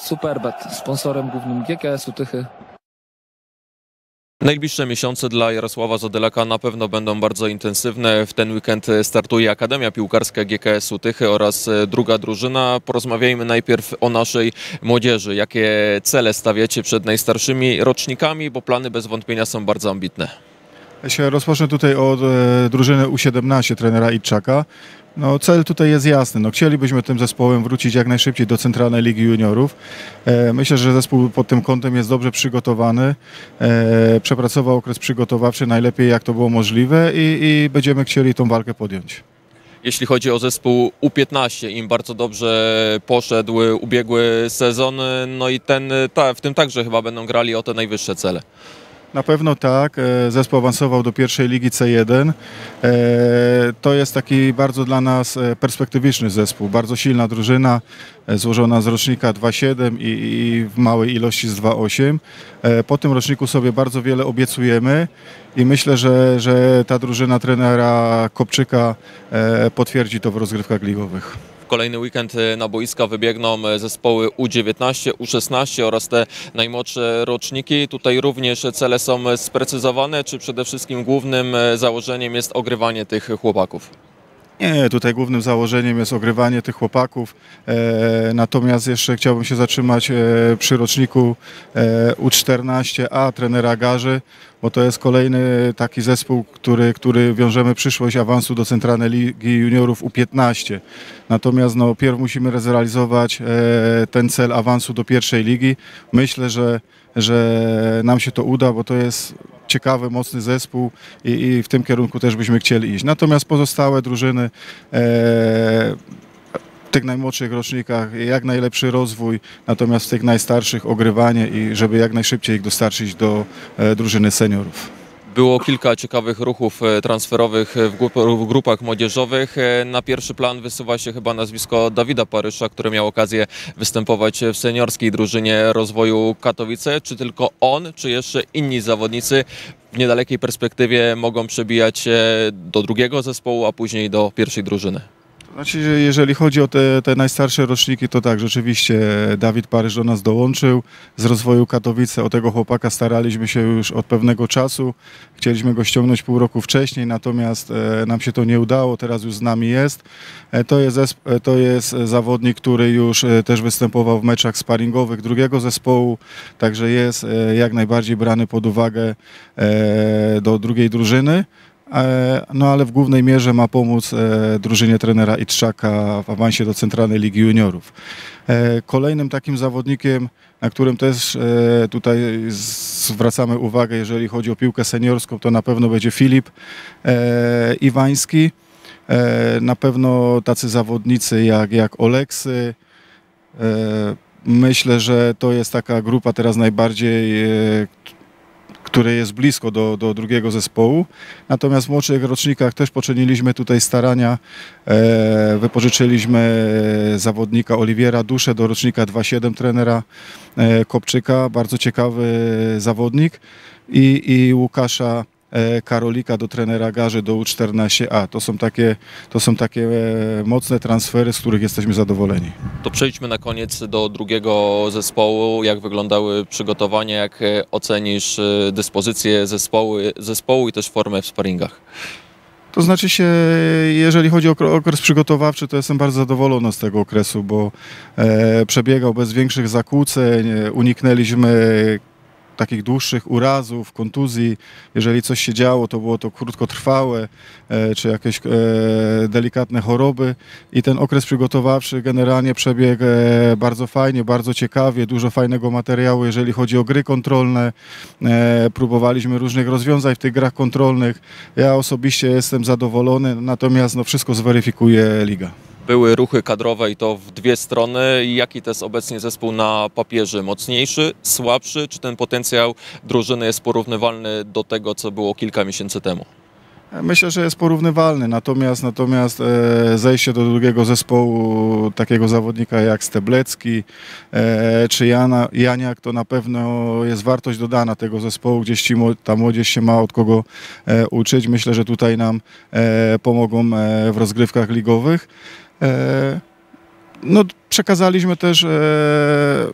Superbet, sponsorem głównym GKS-u Tychy. Najbliższe miesiące dla Jarosława Zadylaka na pewno będą bardzo intensywne. W ten weekend startuje Akademia Piłkarska GKS-u Tychy oraz druga drużyna. Porozmawiajmy najpierw o naszej młodzieży. Jakie cele stawiacie przed najstarszymi rocznikami, bo plany bez wątpienia są bardzo ambitne. Ja się rozpocznę tutaj od drużyny U17 trenera Idczaka. Cel tutaj jest jasny. Chcielibyśmy tym zespołem wrócić jak najszybciej do Centralnej Ligi Juniorów. Myślę, że zespół pod tym kątem jest dobrze przygotowany. Przepracował okres przygotowawczy najlepiej jak to było możliwe i będziemy chcieli tą walkę podjąć. Jeśli chodzi o zespół U15, im bardzo dobrze poszedł ubiegły sezon, i w tym także chyba będą grali o te najwyższe cele. Na pewno tak. Zespół awansował do pierwszej ligi C1. To jest taki bardzo dla nas perspektywiczny zespół. Bardzo silna drużyna, złożona z rocznika 2.7 i w małej ilości z 2.8. Po tym roczniku sobie bardzo wiele obiecujemy i myślę, że ta drużyna trenera Kopczyka potwierdzi to w rozgrywkach ligowych. Kolejny weekend na boiska wybiegną zespoły U19, U16 oraz te najmłodsze roczniki. Tutaj również cele są sprecyzowane, czy przede wszystkim głównym założeniem jest ogrywanie tych chłopaków? Nie, tutaj głównym założeniem jest ogrywanie tych chłopaków, natomiast jeszcze chciałbym się zatrzymać przy roczniku U14A trenera Garzy, bo to jest kolejny taki zespół, który wiążemy przyszłość awansu do Centralnej Ligi Juniorów U15. Natomiast pierw musimy zrealizować ten cel awansu do pierwszej ligi. Myślę, że nam się to uda, bo to jest ciekawy, mocny zespół i w tym kierunku też byśmy chcieli iść. Natomiast pozostałe drużyny w tych najmłodszych rocznikach jak najlepszy rozwój, natomiast w tych najstarszych ogrywanie i żeby jak najszybciej ich dostarczyć do drużyny seniorów. Było kilka ciekawych ruchów transferowych w grupach młodzieżowych. Na pierwszy plan wysuwa się chyba nazwisko Dawida Parysza, który miał okazję występować w seniorskiej drużynie rozwoju Katowice. Czy tylko on, czy jeszcze inni zawodnicy w niedalekiej perspektywie mogą przebijać się do drugiego zespołu, a później do pierwszej drużyny? Znaczy, jeżeli chodzi o te najstarsze roczniki, to tak, rzeczywiście Dawid Paryż do nas dołączył z rozwoju Katowice. O tego chłopaka staraliśmy się już od pewnego czasu. Chcieliśmy go ściągnąć pół roku wcześniej, natomiast nam się to nie udało. Teraz już z nami jest. To jest zawodnik, który już też występował w meczach sparingowych drugiego zespołu, także jest jak najbardziej brany pod uwagę do drugiej drużyny. Ale w głównej mierze ma pomóc drużynie trenera Idczaka w awansie do Centralnej Ligi Juniorów. Kolejnym takim zawodnikiem, na którym też tutaj zwracamy uwagę, jeżeli chodzi o piłkę seniorską, to na pewno będzie Filip Iwański. Na pewno tacy zawodnicy jak Oleksy. Myślę, że to jest taka grupa teraz najbardziej, które jest blisko do drugiego zespołu. Natomiast w młodszych rocznikach też poczyniliśmy tutaj starania. Wypożyczyliśmy zawodnika Oliwiera Duszę do rocznika 2.7 trenera Kopczyka. Bardzo ciekawy zawodnik. I Łukasza Karolika do trenera Garzy do U14A. To są takie mocne transfery, z których jesteśmy zadowoleni. To przejdźmy na koniec do drugiego zespołu. Jak wyglądały przygotowania, jak ocenisz dyspozycję zespołu i też formę w sparingach? To znaczy się, jeżeli chodzi o okres przygotowawczy, to jestem bardzo zadowolony z tego okresu, bo przebiegał bez większych zakłóceń, uniknęliśmy takich dłuższych urazów, kontuzji. Jeżeli coś się działo, to było to krótkotrwałe, czy jakieś delikatne choroby. I ten okres przygotowawczy generalnie przebiegł bardzo fajnie, bardzo ciekawie, dużo fajnego materiału, jeżeli chodzi o gry kontrolne. Próbowaliśmy różnych rozwiązań w tych grach kontrolnych. Ja osobiście jestem zadowolony, natomiast wszystko zweryfikuje liga. Były ruchy kadrowe i to w dwie strony. Jaki to jest obecnie zespół na papierze? Mocniejszy, słabszy? Czy ten potencjał drużyny jest porównywalny do tego, co było kilka miesięcy temu? Myślę, że jest porównywalny, natomiast zejście do drugiego zespołu takiego zawodnika jak Steblecki czy Janiak, to na pewno jest wartość dodana tego zespołu, gdzieś ta młodzież się ma od kogo uczyć. Myślę, że tutaj nam pomogą w rozgrywkach ligowych. Przekazaliśmy też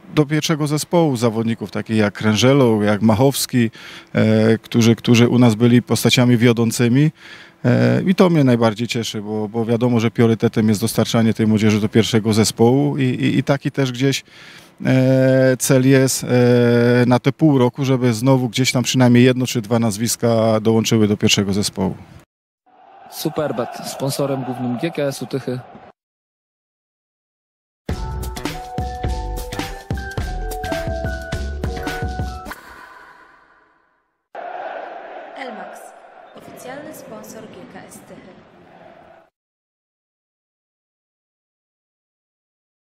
do pierwszego zespołu zawodników, takich jak Krężelo, jak Machowski, którzy u nas byli postaciami wiodącymi. I to mnie najbardziej cieszy, bo wiadomo, że priorytetem jest dostarczanie tej młodzieży do pierwszego zespołu i taki też gdzieś cel jest na te pół roku, żeby znowu gdzieś tam przynajmniej 1 czy 2 nazwiska dołączyły do pierwszego zespołu. Superbet, sponsorem głównym GKS-u Tychy.